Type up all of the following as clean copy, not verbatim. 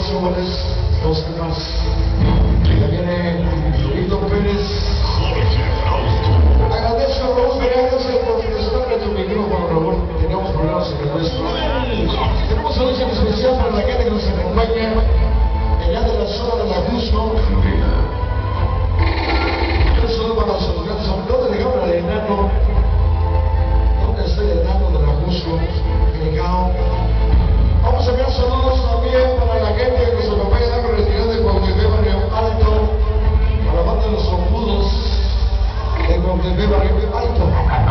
jóvenes, los demás. Ya viene Víctor Pérez. Agradezco a Raúl Venegas por prestarme tu micrófono, Raúl. Teníamos problemas en el nuestro. Tenemos una noche especial para la gente que nos acompaña allá de la zona de la Jusco. Un saludo para los estudiantes. ¿Dónde llegaron al enano? ¿Dónde está el enano de la Jusco? Llegado. Vamos a enviar saludos también para la gente que nos acompaña en la comunidad de Cuauhtémoc Barrio Alto, para la banda de los Ombudos de Cuauhtémoc Barrio Alto.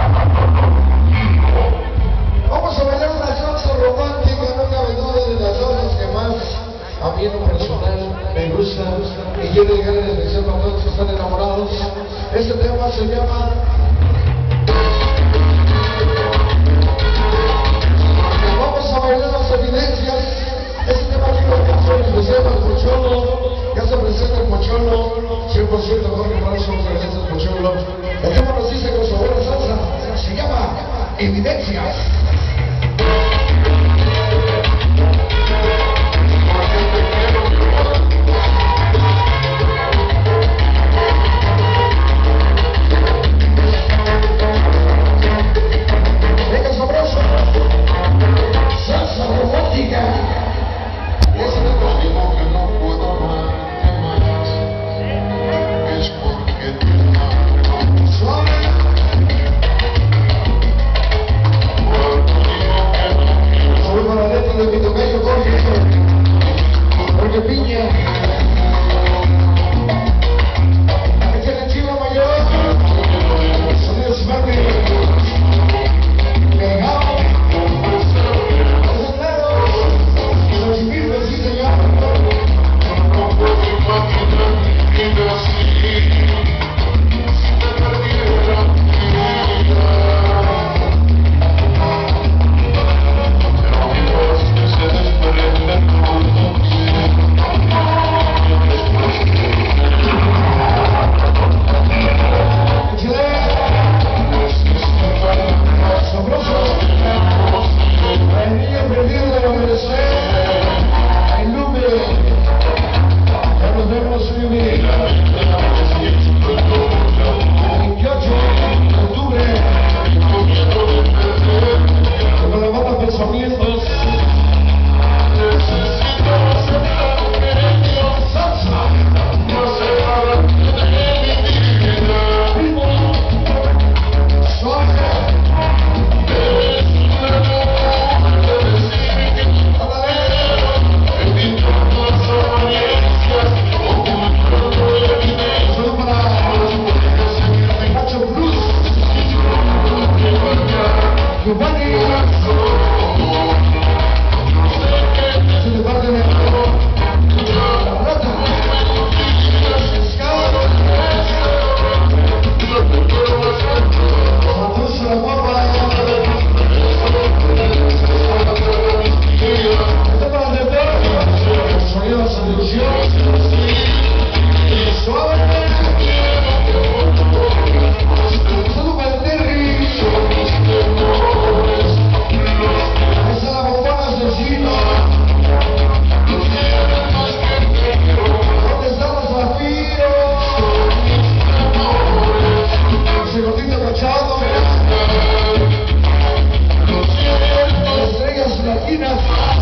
Vamos a bailar una salsa romántica, no cabe duda de las salsas que más a mí en lo personal me gusta y quiero llegar en especial para todos que están enamorados. Este tema se llama Vamos a bailar las evidencias. Este tema aquí lo canción especial para el Pocholo. Ya se presenta el Pocholo, 100% Jorge para eso nos regresa el Pocholo. El tema nos dice con su buena salsa, se llama Evidencias. Estrellas latinas.